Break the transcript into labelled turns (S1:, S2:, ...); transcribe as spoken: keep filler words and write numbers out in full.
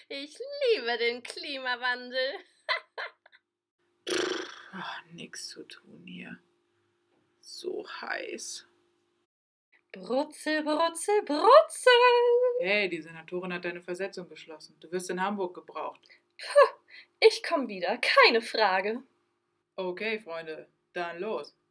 S1: Ich liebe den Klimawandel.
S2: Ach, nix zu tun hier. So heiß.
S1: Brutzel, Brutzel, Brutzel.
S2: Hey, die Senatorin hat deine Versetzung beschlossen. Du wirst in Hamburg gebraucht.
S1: Ich komm wieder, keine Frage.
S2: Okay, Freunde, dann los.